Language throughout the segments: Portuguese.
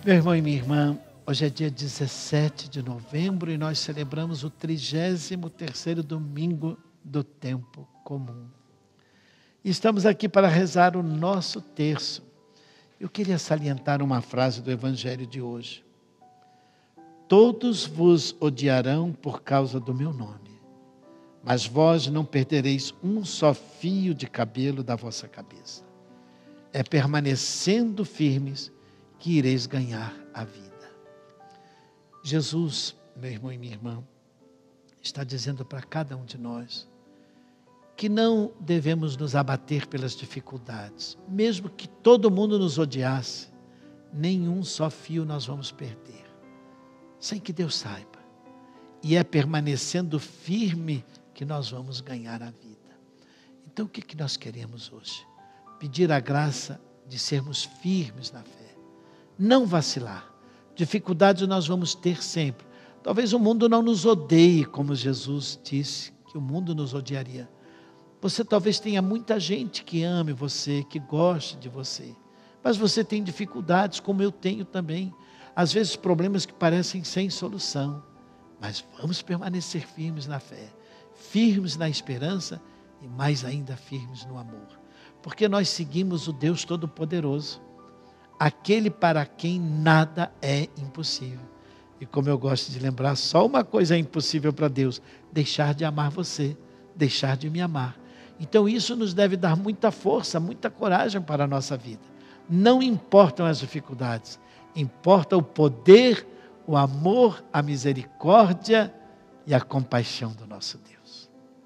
Meu irmão e minha irmã, hoje é dia 17 de novembro e nós celebramos o 33º domingo do tempo comum. E estamos aqui para rezar o nosso terço. Eu queria salientar uma frase do Evangelho de hoje. Todos vos odiarão por causa do meu nome, mas vós não perdereis um só fio de cabelo da vossa cabeça. É permanecendo firmes que ireis ganhar a vida. Jesus, meu irmão e minha irmã, está dizendo para cada um de nós que não devemos nos abater pelas dificuldades. Mesmo que todo mundo nos odiasse, nenhum só fio nós vamos perder, sem que Deus saiba. E é permanecendo firme que nós vamos ganhar a vida. Então o que nós queremos hoje? Pedir a graça de sermos firmes na fé, não vacilar. Dificuldades nós vamos ter sempre. Talvez o mundo não nos odeie, como Jesus disse que o mundo nos odiaria. Você talvez tenha muita gente que ame você, que goste de você. Mas você tem dificuldades, como eu tenho também. Às vezes problemas que parecem sem solução. Mas vamos permanecer firmes na fé, firmes na esperança e mais ainda firmes no amor. Porque nós seguimos o Deus Todo-Poderoso, aquele para quem nada é impossível. E como eu gosto de lembrar, só uma coisa é impossível para Deus: deixar de amar você, deixar de me amar. Então isso nos deve dar muita força, muita coragem para a nossa vida. Não importam as dificuldades, importa o poder, o amor, a misericórdia e a compaixão do nosso Deus.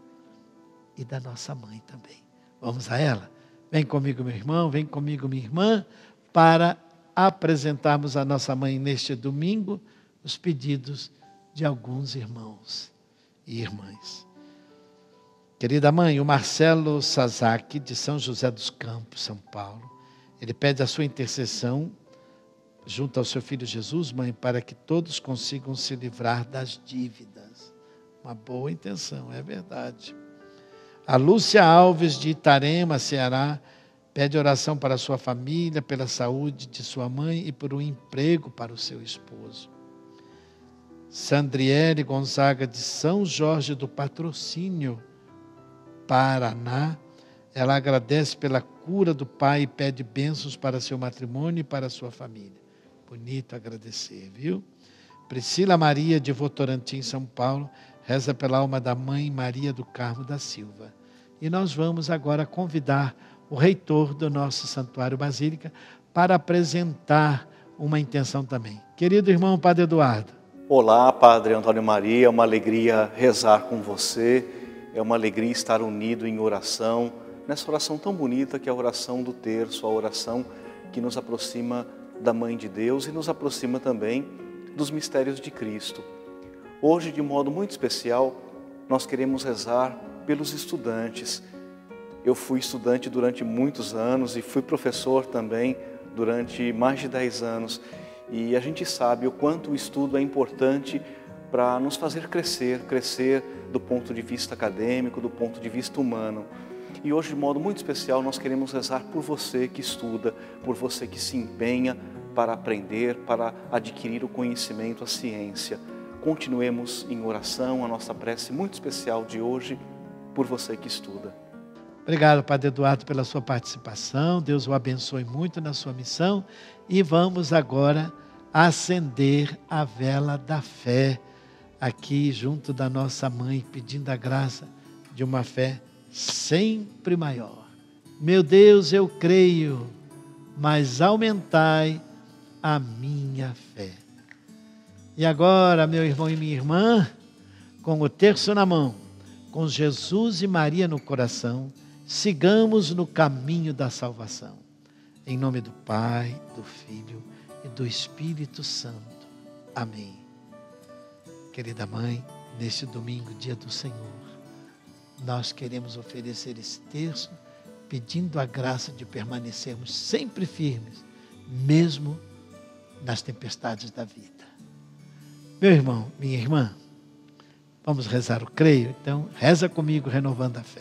E da nossa mãe também. Vamos a ela? Vem comigo, meu irmão, vem comigo, minha irmã, para apresentarmos a nossa mãe neste domingo os pedidos de alguns irmãos e irmãs. Querida mãe, o Marcelo Sazaki, de São José dos Campos, São Paulo, ele pede a sua intercessão junto ao seu filho Jesus, mãe, para que todos consigam se livrar das dívidas. Uma boa intenção, é verdade. A Lúcia Alves, de Itarema, Ceará, pede oração para a sua família, pela saúde de sua mãe e por um emprego para o seu esposo. Sandriele Gonzaga, de São Jorge do Patrocínio, Paraná, ela agradece pela cura do pai e pede bênçãos para seu matrimônio e para a sua família. Bonito agradecer, viu? Priscila Maria, de Votorantim, São Paulo, reza pela alma da mãe Maria do Carmo da Silva. E nós vamos agora convidar o reitor do nosso Santuário Basílica para apresentar uma intenção também. Querido irmão Padre Eduardo. Olá, Padre Antônio Maria, é uma alegria rezar com você, é uma alegria estar unido em oração, nessa oração tão bonita que é a oração do terço, a oração que nos aproxima da Mãe de Deus e nos aproxima também dos mistérios de Cristo. Hoje, de modo muito especial, nós queremos rezar pelos estudantes. Eu fui estudante durante muitos anos e fui professor também durante mais de 10 anos. E a gente sabe o quanto o estudo é importante para nos fazer crescer do ponto de vista acadêmico, do ponto de vista humano. E hoje, de modo muito especial, nós queremos rezar por você que estuda, por você que se empenha para aprender, para adquirir o conhecimento, a ciência. Continuemos em oração, a nossa prece muito especial de hoje, por você que estuda. Obrigado, Padre Eduardo, pela sua participação. Deus o abençoe muito na sua missão. E vamos agora acender a vela da fé aqui junto da nossa mãe, pedindo a graça de uma fé sempre maior. Meu Deus, eu creio, mas aumentai a minha fé. E agora, meu irmão e minha irmã, com o terço na mão, com Jesus e Maria no coração, sigamos no caminho da salvação. Em nome do Pai, do Filho e do Espírito Santo. Amém. Querida mãe, neste domingo, dia do Senhor, nós queremos oferecer esse terço, pedindo a graça de permanecermos sempre firmes, mesmo nas tempestades da vida. Meu irmão, minha irmã, vamos rezar o creio? Então, reza comigo, renovando a fé.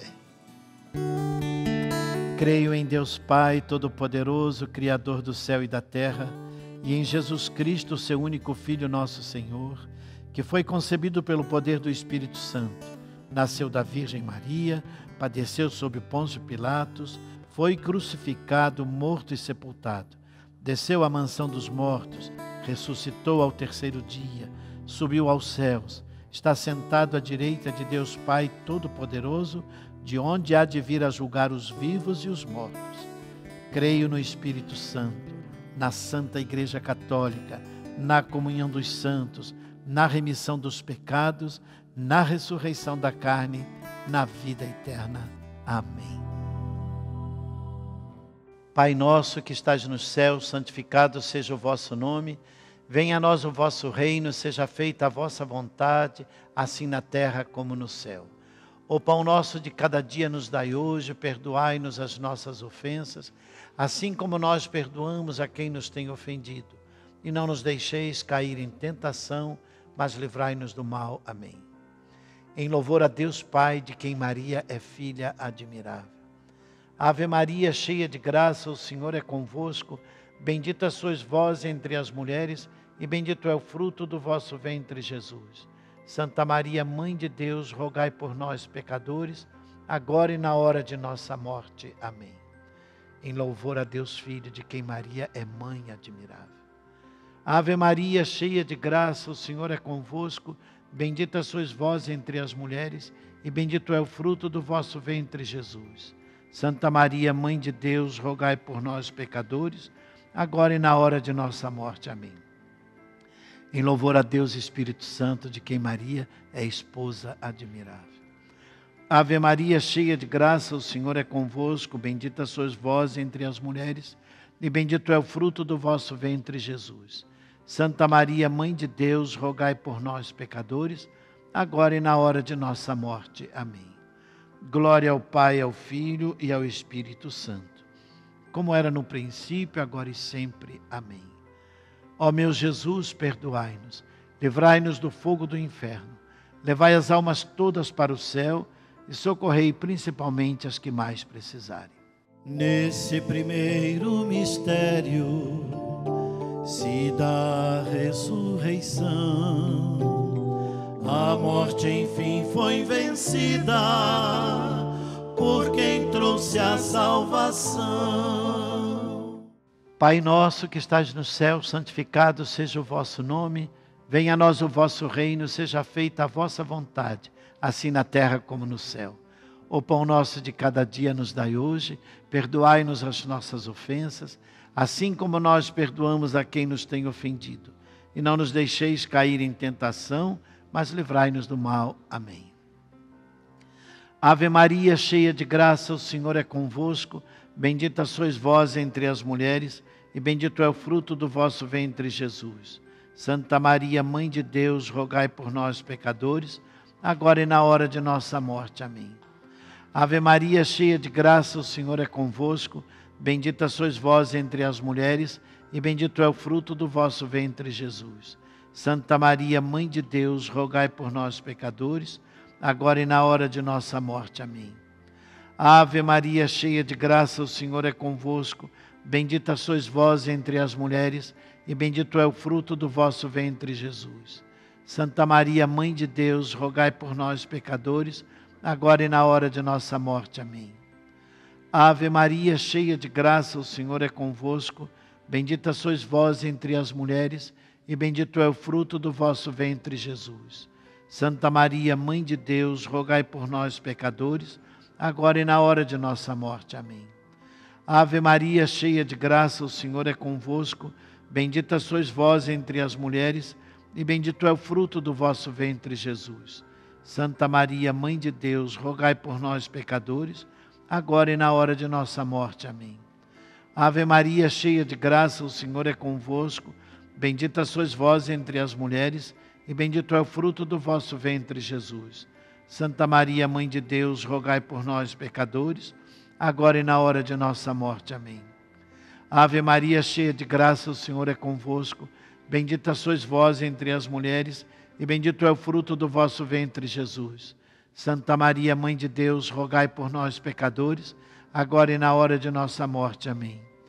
Creio em Deus Pai Todo-Poderoso, Criador do céu e da terra, e em Jesus Cristo, seu único Filho, nosso Senhor, que foi concebido pelo poder do Espírito Santo, nasceu da Virgem Maria, padeceu sob Pôncio Pilatos, foi crucificado, morto e sepultado, desceu à mansão dos mortos, ressuscitou ao terceiro dia, subiu aos céus, está sentado à direita de Deus Pai Todo-Poderoso, de onde há de vir a julgar os vivos e os mortos. Creio no Espírito Santo, na Santa Igreja Católica, na comunhão dos santos, na remissão dos pecados, na ressurreição da carne, na vida eterna. Amém. Pai nosso que estás nos céus, santificado seja o vosso nome. Venha a nós o vosso reino, seja feita a vossa vontade, assim na terra como no céu. O pão nosso de cada dia nos dai hoje, perdoai-nos as nossas ofensas, assim como nós perdoamos a quem nos tem ofendido. E não nos deixeis cair em tentação, mas livrai-nos do mal. Amém. Em louvor a Deus Pai, de quem Maria é filha admirável. Ave Maria, cheia de graça, o Senhor é convosco. Bendita sois vós entre as mulheres, e bendito é o fruto do vosso ventre, Jesus. Santa Maria, Mãe de Deus, rogai por nós, pecadores, agora e na hora de nossa morte. Amém. Em louvor a Deus Filho, de quem Maria é Mãe admirável. Ave Maria, cheia de graça, o Senhor é convosco. Bendita sois vós entre as mulheres, e bendito é o fruto do vosso ventre, Jesus. Santa Maria, Mãe de Deus, rogai por nós, pecadores, agora e na hora de nossa morte. Amém. Em louvor a Deus Espírito Santo, de quem Maria é esposa admirável. Ave Maria, cheia de graça, o Senhor é convosco. Bendita sois vós entre as mulheres, e bendito é o fruto do vosso ventre, Jesus. Santa Maria, Mãe de Deus, rogai por nós, pecadores, agora e na hora de nossa morte. Amém. Glória ao Pai, ao Filho e ao Espírito Santo, como era no princípio, agora e sempre. Amém. Ó meu Jesus, perdoai-nos, livrai-nos do fogo do inferno, levai as almas todas para o céu e socorrei principalmente as que mais precisarem. Nesse primeiro mistério se dá a ressurreição, a morte enfim foi vencida por quem trouxe a salvação. Pai nosso que estás no céu, santificado seja o vosso nome. Venha a nós o vosso reino, seja feita a vossa vontade, assim na terra como no céu. O pão nosso de cada dia nos dai hoje, perdoai-nos as nossas ofensas, assim como nós perdoamos a quem nos tem ofendido. E não nos deixeis cair em tentação, mas livrai-nos do mal. Amém. Ave Maria, cheia de graça, o Senhor é convosco. Bendita sois vós entre as mulheres, e bendito é o fruto do vosso ventre, Jesus. Santa Maria, Mãe de Deus, rogai por nós, pecadores, agora e na hora de nossa morte. Amém. Ave Maria, cheia de graça, o Senhor é convosco. Bendita sois vós entre as mulheres, e bendito é o fruto do vosso ventre, Jesus. Santa Maria, Mãe de Deus, rogai por nós, pecadores, agora e na hora de nossa morte. Amém. Ave Maria, cheia de graça, o Senhor é convosco. Bendita sois vós entre as mulheres, e bendito é o fruto do vosso ventre, Jesus. Santa Maria, Mãe de Deus, rogai por nós, pecadores, agora e na hora de nossa morte. Amém. Ave Maria, cheia de graça, o Senhor é convosco. Bendita sois vós entre as mulheres, e bendito é o fruto do vosso ventre, Jesus. Santa Maria, Mãe de Deus, rogai por nós, pecadores, agora e na hora de nossa morte. Amém. Ave Maria, cheia de graça, o Senhor é convosco. Bendita sois vós entre as mulheres, e bendito é o fruto do vosso ventre, Jesus. Santa Maria, Mãe de Deus, rogai por nós, pecadores, agora e na hora de nossa morte. Amém. Ave Maria, cheia de graça, o Senhor é convosco. Bendita sois vós entre as mulheres, e bendito é o fruto do vosso ventre, Jesus. Santa Maria, Mãe de Deus, rogai por nós, pecadores, agora e na hora de nossa morte. Amém. Ave Maria, cheia de graça, o Senhor é convosco. Bendita sois vós entre as mulheres, e bendito é o fruto do vosso ventre, Jesus. Santa Maria, Mãe de Deus, rogai por nós, pecadores, agora e na hora de nossa morte. Amém.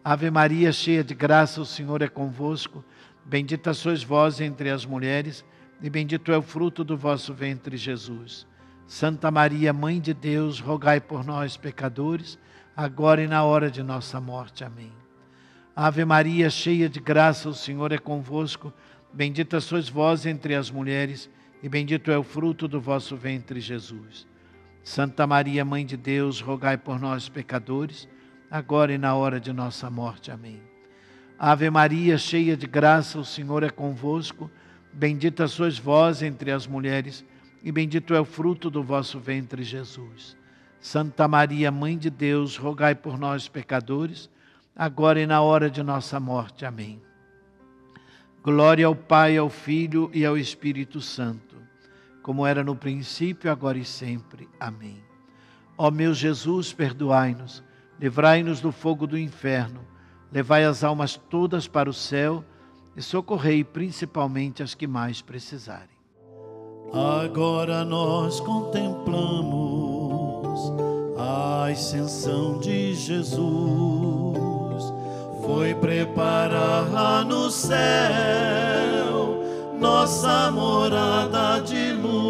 Ave Maria, cheia de graça, o Senhor é convosco. Bendita sois vós entre as mulheres, e bendito é o fruto do vosso ventre, Jesus. Santa Maria, Mãe de Deus, rogai por nós, pecadores, agora e na hora de nossa morte. Amém. Ave Maria, cheia de graça, o Senhor é convosco. Bendita sois vós entre as mulheres, e bendito é o fruto do vosso ventre, Jesus. Santa Maria, Mãe de Deus, rogai por nós, pecadores, agora e na hora de nossa morte. Amém. Ave Maria, cheia de graça, o Senhor é convosco. Bendita sois vós entre as mulheres, e bendito é o fruto do vosso ventre, Jesus. Santa Maria, Mãe de Deus, rogai por nós, pecadores, agora e na hora de nossa morte. Amém. Glória ao Pai, ao Filho e ao Espírito Santo, como era no princípio, agora e sempre. Amém. Ó meu Jesus, perdoai-nos, livrai-nos do fogo do inferno, levai as almas todas para o céu e socorrei principalmente as que mais precisarem. Agora nós contemplamos a ascensão de Jesus. Foi preparar lá no céu nossa morada de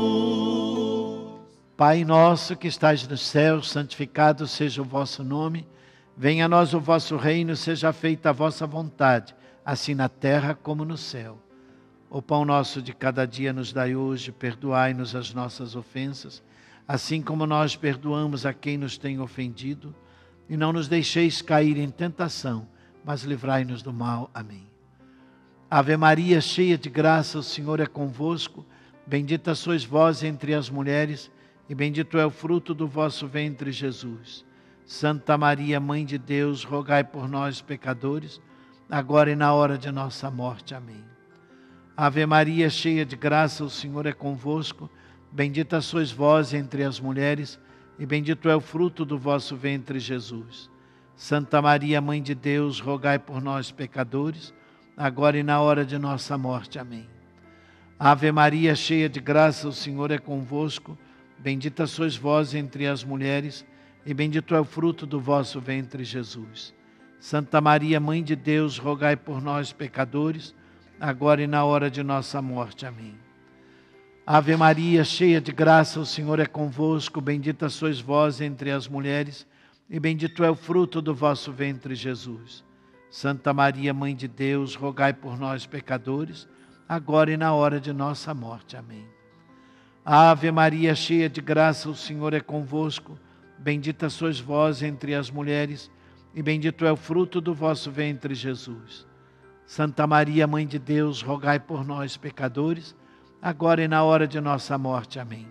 luz. Pai nosso que estais no céu, santificado seja o vosso nome. Venha a nós o vosso reino, seja feita a vossa vontade, assim na terra como no céu. O pão nosso de cada dia nos dai hoje, perdoai-nos as nossas ofensas, assim como nós perdoamos a quem nos tem ofendido. E não nos deixeis cair em tentação, mas livrai-nos do mal. Amém. Ave Maria, cheia de graça, o Senhor é convosco. Bendita sois vós entre as mulheres, e bendito é o fruto do vosso ventre, Jesus. Santa Maria, Mãe de Deus, rogai por nós, pecadores, agora e na hora de nossa morte. Amém. Ave Maria, cheia de graça, o Senhor é convosco. Bendita sois vós entre as mulheres, e bendito é o fruto do vosso ventre, Jesus. Santa Maria, Mãe de Deus, rogai por nós, pecadores, agora e na hora de nossa morte. Amém. Ave Maria, cheia de graça, o Senhor é convosco. Bendita sois vós entre as mulheres, e bendito é o fruto do vosso ventre, Jesus. Santa Maria, Mãe de Deus, rogai por nós, pecadores, agora e na hora de nossa morte. Amém. Ave Maria, cheia de graça, o Senhor é convosco. Bendita sois vós entre as mulheres, e bendito é o fruto do vosso ventre, Jesus. Santa Maria, Mãe de Deus, rogai por nós, pecadores, agora e na hora de nossa morte. Amém. Ave Maria, cheia de graça, o Senhor é convosco. Bendita sois vós entre as mulheres, e bendito é o fruto do vosso ventre, Jesus. Santa Maria, Mãe de Deus, rogai por nós, pecadores, agora e na hora de nossa morte. Amém.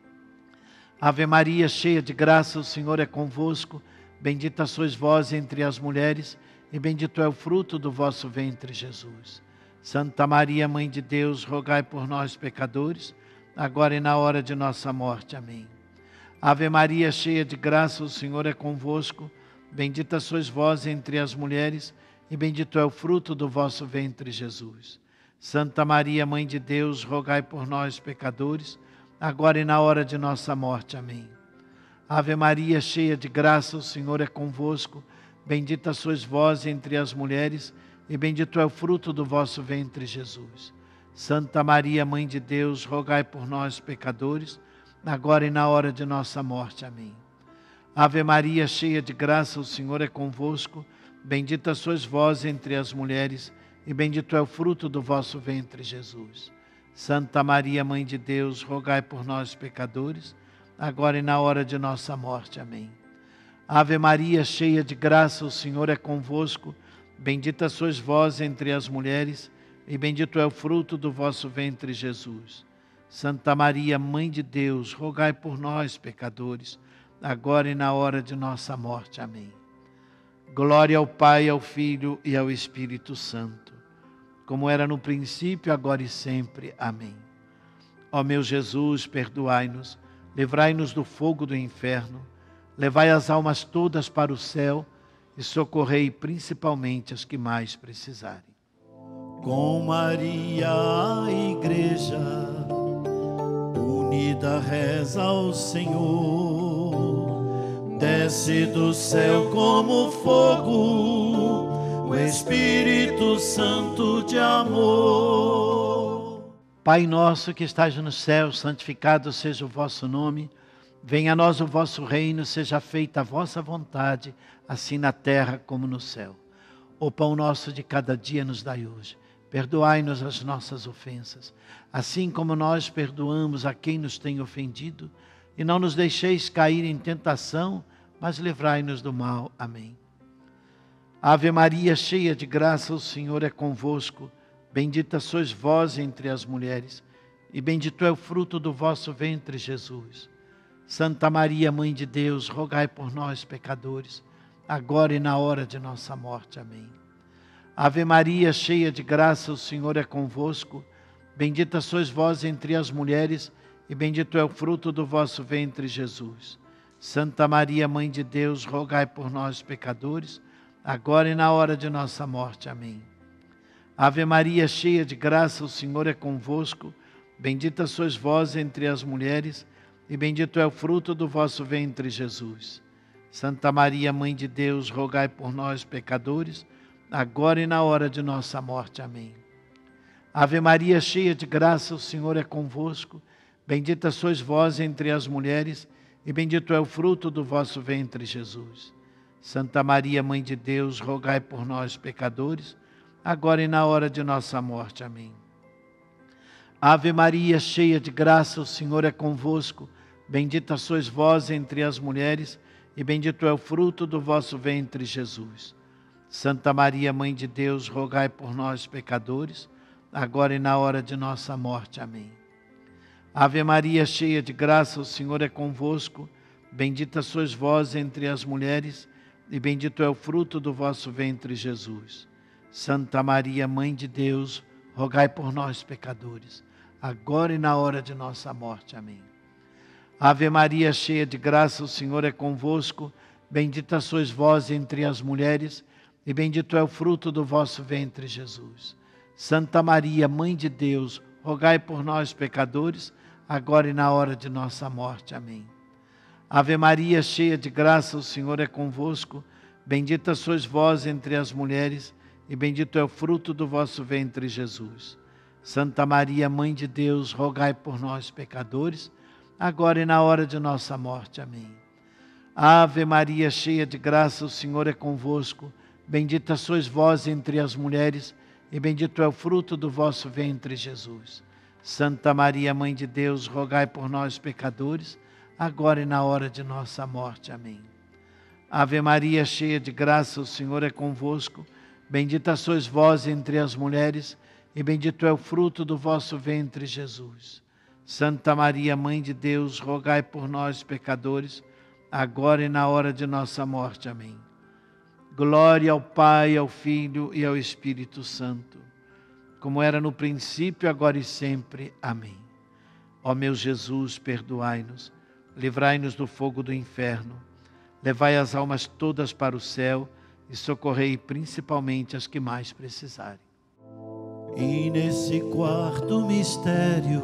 Ave Maria, cheia de graça, o Senhor é convosco. Bendita sois vós entre as mulheres, e bendito é o fruto do vosso ventre, Jesus. Santa Maria, Mãe de Deus, rogai por nós, pecadores, agora e na hora de nossa morte. Amém. Ave Maria, cheia de graça, o Senhor é convosco. Bendita sois vós entre as mulheres, e bendito é o fruto do vosso ventre, Jesus. Santa Maria, Mãe de Deus, rogai por nós, pecadores, agora e na hora de nossa morte. Amém. Ave Maria, cheia de graça, o Senhor é convosco. Bendita sois vós entre as mulheres, e bendito é o fruto do vosso ventre, Jesus. Santa Maria, Mãe de Deus, rogai por nós, pecadores, agora e na hora de nossa morte. Amém. Ave Maria, cheia de graça, o Senhor é convosco. Bendita sois vós entre as mulheres, e bendito é o fruto do vosso ventre, Jesus. Santa Maria, Mãe de Deus, rogai por nós, pecadores, agora e na hora de nossa morte. Amém. Ave Maria, cheia de graça, o Senhor é convosco. Bendita sois vós entre as mulheres, e bendito é o fruto do vosso ventre, Jesus. Santa Maria, Mãe de Deus, rogai por nós, pecadores, agora e na hora de nossa morte. Amém. Glória ao Pai, ao Filho e ao Espírito Santo, como era no princípio, agora e sempre. Amém. Ó meu Jesus, perdoai-nos, livrai-nos do fogo do inferno, levai as almas todas para o céu e socorrei principalmente as que mais precisarem. Com Maria a Igreja unida reza ao Senhor, desce do céu como fogo o Espírito Santo de amor. Pai nosso que estás no céu, santificado seja o vosso nome. Venha a nós o vosso reino, seja feita a vossa vontade, assim na terra como no céu. O pão nosso de cada dia nos dai hoje. Perdoai-nos as nossas ofensas, assim como nós perdoamos a quem nos tem ofendido. E não nos deixeis cair em tentação, mas livrai-nos do mal. Amém. Ave Maria, cheia de graça, o Senhor é convosco. Bendita sois vós entre as mulheres, e bendito é o fruto do vosso ventre, Jesus. Santa Maria, Mãe de Deus, rogai por nós, pecadores, agora e na hora de nossa morte. Amém. Ave Maria, cheia de graça, o Senhor é convosco. Bendita sois vós entre as mulheres, e bendito é o fruto do vosso ventre, Jesus. Santa Maria, Mãe de Deus, rogai por nós, pecadores, agora e na hora de nossa morte. Amém. Ave Maria, cheia de graça, o Senhor é convosco. Bendita sois vós entre as mulheres, e bendito é o fruto do vosso ventre, Jesus. Santa Maria, Mãe de Deus, rogai por nós, pecadores, agora e na hora de nossa morte. Amém. Ave Maria, cheia de graça, o Senhor é convosco. Bendita sois vós entre as mulheres, e bendito é o fruto do vosso ventre, Jesus. Santa Maria, Mãe de Deus, rogai por nós, pecadores, agora e na hora de nossa morte. Amém. Ave Maria, cheia de graça, o Senhor é convosco. Bendita sois vós entre as mulheres, e bendito é o fruto do vosso ventre, Jesus. Santa Maria, Mãe de Deus, rogai por nós, pecadores, agora e na hora de nossa morte. Amém. Ave Maria, cheia de graça, o Senhor é convosco. Bendita sois vós entre as mulheres, e bendito é o fruto do vosso ventre, Jesus. Santa Maria, Mãe de Deus, rogai por nós, pecadores, agora e na hora de nossa morte. Amém. Ave Maria, cheia de graça, o Senhor é convosco. Bendita sois vós entre as mulheres, e bendito é o fruto do vosso ventre, Jesus. Santa Maria, Mãe de Deus, rogai por nós, pecadores, agora e na hora de nossa morte. Amém. Ave Maria, cheia de graça, o Senhor é convosco. Bendita sois vós entre as mulheres, e bendito é o fruto do vosso ventre, Jesus. Santa Maria, Mãe de Deus, rogai por nós, pecadores, agora e na hora de nossa morte. Amém. Ave Maria, cheia de graça, o Senhor é convosco. Bendita sois vós entre as mulheres, e bendito é o fruto do vosso ventre, Jesus. Santa Maria, Mãe de Deus, rogai por nós, pecadores, agora e na hora de nossa morte. Amém. Ave Maria, cheia de graça, o Senhor é convosco. Bendita sois vós entre as mulheres, e bendito é o fruto do vosso ventre, Jesus. Santa Maria, Mãe de Deus, rogai por nós, pecadores, agora e na hora de nossa morte. Amém. Glória ao Pai, ao Filho e ao Espírito Santo, como era no princípio, agora e sempre. Amém. Ó meu Jesus, perdoai-nos, livrai-nos do fogo do inferno, levai as almas todas para o céu e socorrei principalmente as que mais precisarem. E nesse quarto mistério,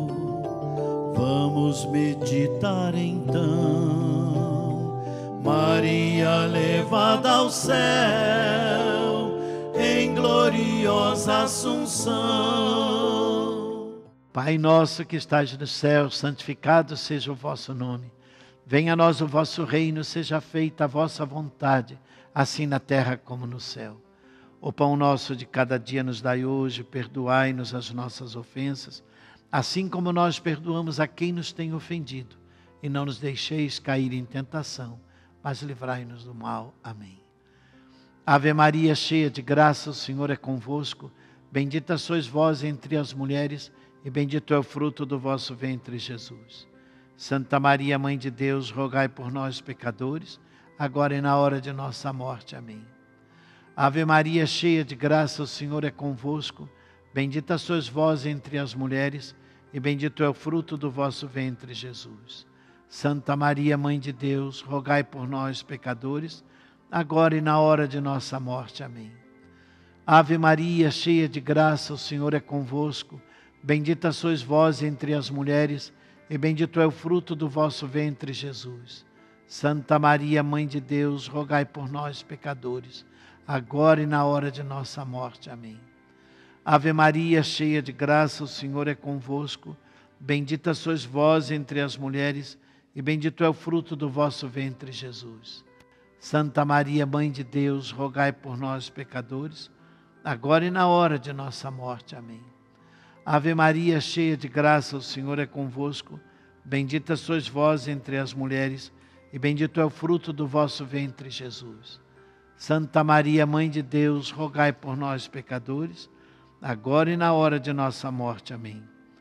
vamos meditar então. Maria levada ao céu, em gloriosa assunção. Pai nosso que estais no céu, santificado seja o vosso nome. Venha a nós o vosso reino, seja feita a vossa vontade, assim na terra como no céu. O pão nosso de cada dia nos dai hoje, perdoai-nos as nossas ofensas, assim como nós perdoamos a quem nos tem ofendido. E não nos deixeis cair em tentação, mas livrai-nos do mal. Amém. Ave Maria, cheia de graça, o Senhor é convosco. Bendita sois vós entre as mulheres, e bendito é o fruto do vosso ventre, Jesus. Santa Maria, Mãe de Deus, rogai por nós, pecadores, agora e na hora de nossa morte. Amém. Ave Maria, cheia de graça, o Senhor é convosco. Bendita sois vós entre as mulheres, e bendito é o fruto do vosso ventre, Jesus. Santa Maria, Mãe de Deus, rogai por nós, pecadores, agora e na hora de nossa morte. Amém. Ave Maria, cheia de graça, o Senhor é convosco. Bendita sois vós entre as mulheres, e bendito é o fruto do vosso ventre, Jesus. Santa Maria, Mãe de Deus, rogai por nós, pecadores, agora e na hora de nossa morte. Amém. Ave Maria, cheia de graça, o Senhor é convosco. Bendita sois vós entre as mulheres, e bendito é o fruto do vosso ventre, Jesus. Santa Maria, Mãe de Deus, rogai por nós, pecadores, agora e na hora de nossa morte. Amém. Ave Maria, cheia de graça, o Senhor é convosco. Bendita sois vós entre as mulheres, e bendito é o fruto do vosso ventre, Jesus. Santa Maria, Mãe de Deus, rogai por nós, pecadores, agora e na hora de nossa morte. Amém.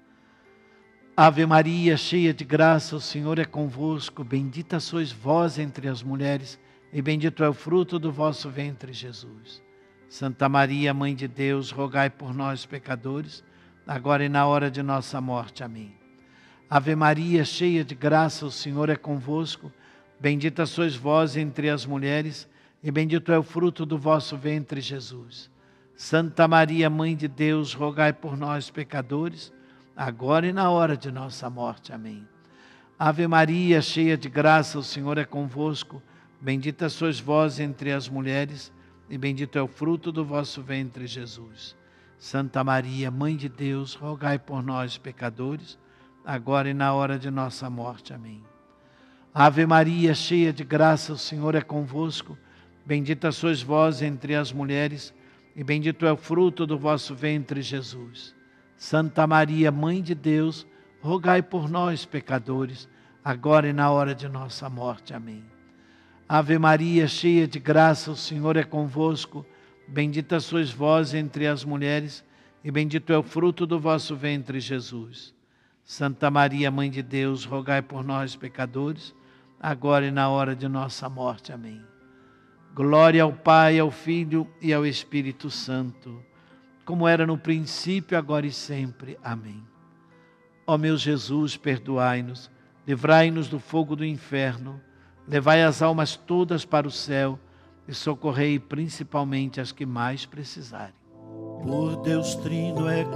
Ave Maria, cheia de graça, o Senhor é convosco. Bendita sois vós entre as mulheres, e bendito é o fruto do vosso ventre, Jesus. Santa Maria, Mãe de Deus, rogai por nós, pecadores, agora e na hora de nossa morte. Amém. Ave Maria, cheia de graça, o Senhor é convosco. Bendita sois vós entre as mulheres, e bendito é o fruto do vosso ventre, Jesus. Santa Maria, Mãe de Deus, rogai por nós, pecadores, agora e na hora de nossa morte. Amém. Ave Maria, cheia de graça, o Senhor é convosco. Bendita sois vós entre as mulheres, e bendito é o fruto do vosso ventre, Jesus. Santa Maria, Mãe de Deus, rogai por nós, pecadores, agora e na hora de nossa morte. Amém. Ave Maria, cheia de graça, o Senhor é convosco. Bendita sois vós entre as mulheres, e bendito é o fruto do vosso ventre, Jesus. Santa Maria, Mãe de Deus, rogai por nós, pecadores, agora e na hora de nossa morte. Amém. Ave Maria, cheia de graça, o Senhor é convosco. Bendita sois vós entre as mulheres, e bendito é o fruto do vosso ventre, Jesus. Santa Maria, Mãe de Deus, rogai por nós, pecadores, agora e na hora de nossa morte. Amém. Glória ao Pai, ao Filho e ao Espírito Santo, como era no princípio, agora e sempre. Amém. Ó meu Jesus, perdoai-nos, livrai-nos do fogo do inferno, levai as almas todas para o céu e socorrei principalmente as que mais precisarem. Por Deus Trino é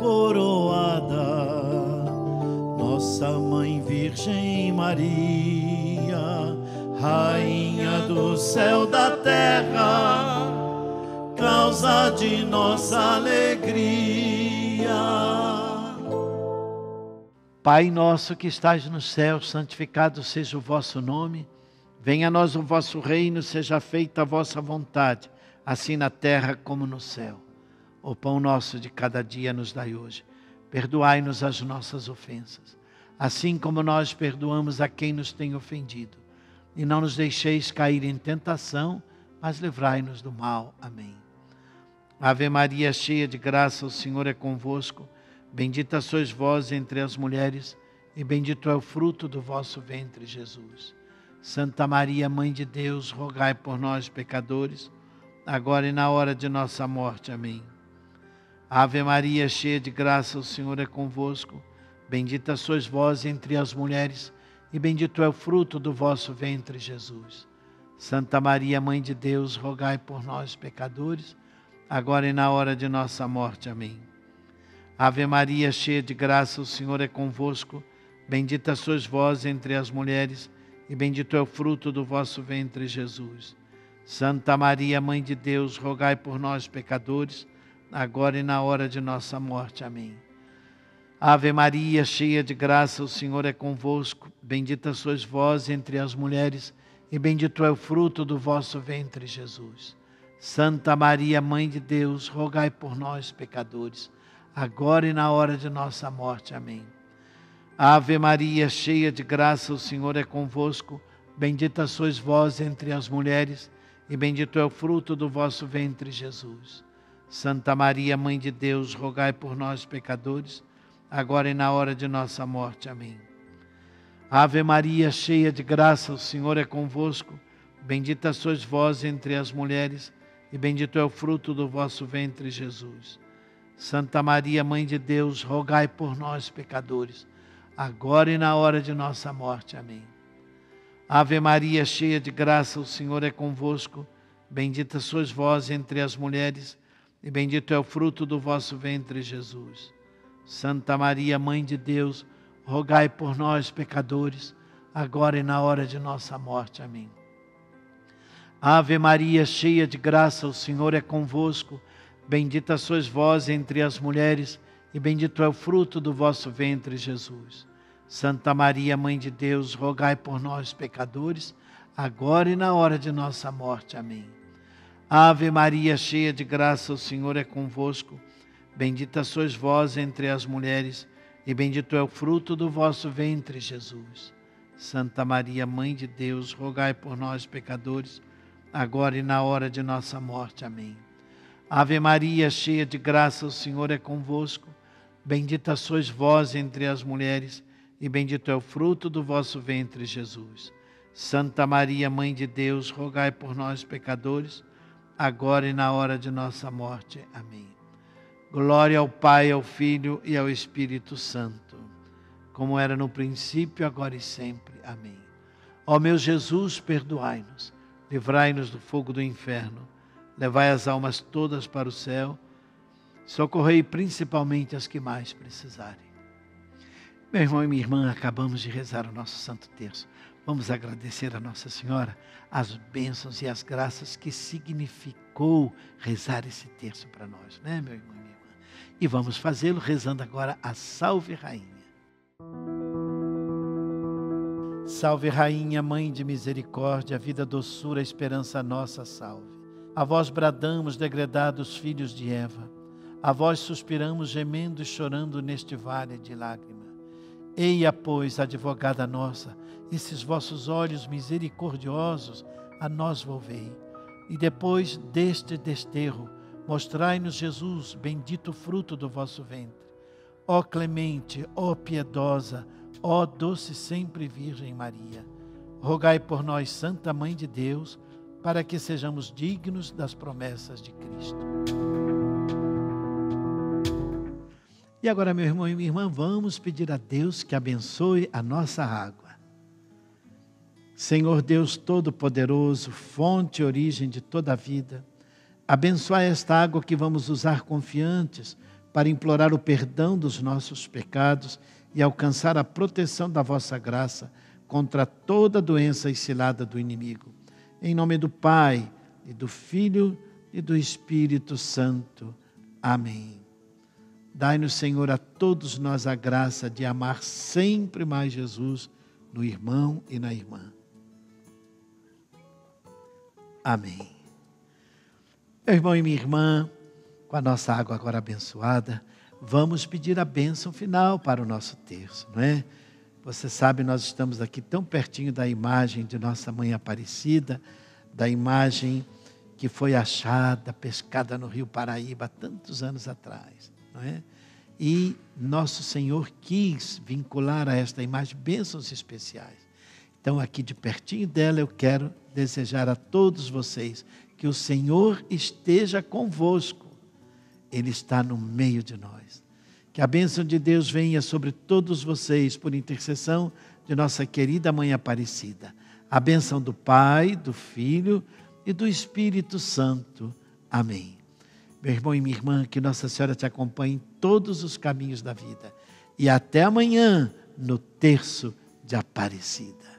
coroada nossa Mãe Virgem Maria, Rainha do céu da terra, causa de nossa alegria. Pai nosso que estais no céu, santificado seja o vosso nome. Venha a nós o vosso reino, seja feita a vossa vontade, assim na terra como no céu. O pão nosso de cada dia nos dai hoje. Perdoai-nos as nossas ofensas, assim como nós perdoamos a quem nos tem ofendido. E não nos deixeis cair em tentação, mas livrai-nos do mal. Amém. Ave Maria, cheia de graça, o Senhor é convosco. Bendita sois vós entre as mulheres, e bendito é o fruto do vosso ventre, Jesus. Santa Maria, Mãe de Deus, rogai por nós, pecadores, agora e na hora de nossa morte. Amém. Ave Maria, cheia de graça, o Senhor é convosco. Bendita sois vós entre as mulheres, e bendito é o fruto do vosso ventre, Jesus. Santa Maria, Mãe de Deus, rogai por nós, pecadores, agora e na hora de nossa morte. Amém. Ave Maria, cheia de graça, o Senhor é convosco. Bendita sois vós entre as mulheres, e bendito é o fruto do vosso ventre, Jesus. Santa Maria, Mãe de Deus, rogai por nós, pecadores, agora e na hora de nossa morte. Amém. Ave Maria, cheia de graça, o Senhor é convosco. Bendita sois vós entre as mulheres, e bendito é o fruto do vosso ventre, Jesus. Santa Maria, Mãe de Deus, rogai por nós, pecadores, agora e na hora de nossa morte. Amém. Ave Maria, cheia de graça, o Senhor é convosco. Bendita sois vós entre as mulheres, e bendito é o fruto do vosso ventre, Jesus. Santa Maria, Mãe de Deus, rogai por nós, pecadores, agora e na hora de nossa morte. Amém. Ave Maria, cheia de graça, o Senhor é convosco. Bendita sois vós entre as mulheres, e bendito é o fruto do vosso ventre, Jesus. Santa Maria, Mãe de Deus, rogai por nós, pecadores, agora e na hora de nossa morte. Amém. Ave Maria, cheia de graça, o Senhor é convosco. Bendita sois vós entre as mulheres, e bendito é o fruto do vosso ventre, Jesus. Santa Maria, Mãe de Deus, rogai por nós, pecadores, agora e na hora de nossa morte. Amém. Ave Maria, cheia de graça, o Senhor é convosco. Bendita sois vós entre as mulheres, e bendito é o fruto do vosso ventre, Jesus. Santa Maria, Mãe de Deus, rogai por nós, pecadores, agora e na hora de nossa morte. Amém. Ave Maria, cheia de graça, o Senhor é convosco. Bendita sois vós entre as mulheres, e bendito é o fruto do vosso ventre, Jesus. Santa Maria, Mãe de Deus, rogai por nós, pecadores, agora e na hora de nossa morte. Amém. Ave Maria, cheia de graça, o Senhor é convosco. Bendita sois vós entre as mulheres, e bendito é o fruto do vosso ventre, Jesus. Santa Maria, Mãe de Deus, rogai por nós, pecadores, agora e na hora de nossa morte. Amém. Glória ao Pai, ao Filho e ao Espírito Santo, como era no princípio, agora e sempre. Amém. Ó meu Jesus, perdoai-nos, livrai-nos do fogo do inferno, levai as almas todas para o céu, socorrei principalmente as que mais precisarem. Meu irmão e minha irmã, acabamos de rezar o nosso Santo Terço. Vamos agradecer a Nossa Senhora as bênçãos e as graças que significou rezar esse terço para nós, né, meu irmão e minha irmã? E vamos fazê-lo rezando agora a Salve Rainha. Salve Rainha, Mãe de misericórdia, vida, doçura, esperança nossa, salve. A vós bradamos, degredados filhos de Eva, a vós suspiramos, gemendo e chorando neste vale de lágrima. Eia, pois, advogada nossa, esses vossos olhos misericordiosos a nós volvei. E depois deste desterro, mostrai-nos Jesus, bendito fruto do vosso ventre. Ó clemente, ó piedosa, ó doce sempre Virgem Maria, rogai por nós, Santa Mãe de Deus, para que sejamos dignos das promessas de Cristo. E agora, meu irmão e minha irmã, vamos pedir a Deus que abençoe a nossa água. Senhor Deus Todo-Poderoso, fonte e origem de toda a vida, abençoai esta água que vamos usar confiantes para implorar o perdão dos nossos pecados e alcançar a proteção da vossa graça contra toda doença e cilada do inimigo. Em nome do Pai, e do Filho, e do Espírito Santo. Amém. Dai-nos, Senhor, a todos nós a graça de amar sempre mais Jesus no irmão e na irmã. Amém. Meu irmão e minha irmã, com a nossa água agora abençoada, vamos pedir a bênção final para o nosso terço, não é? Você sabe, nós estamos aqui tão pertinho da imagem de Nossa Mãe Aparecida, da imagem que foi achada, pescada no Rio Paraíba há tantos anos atrás, não é? E nosso Senhor quis vincular a esta imagem bênçãos especiais. Então, aqui de pertinho dela, eu quero desejar a todos vocês que o Senhor esteja convosco. Ele está no meio de nós. Que a bênção de Deus venha sobre todos vocês, por intercessão de nossa querida Mãe Aparecida. A bênção do Pai, do Filho e do Espírito Santo. Amém. Meu irmão e minha irmã, que Nossa Senhora te acompanhe em todos os caminhos da vida. E até amanhã, no Terço de Aparecida.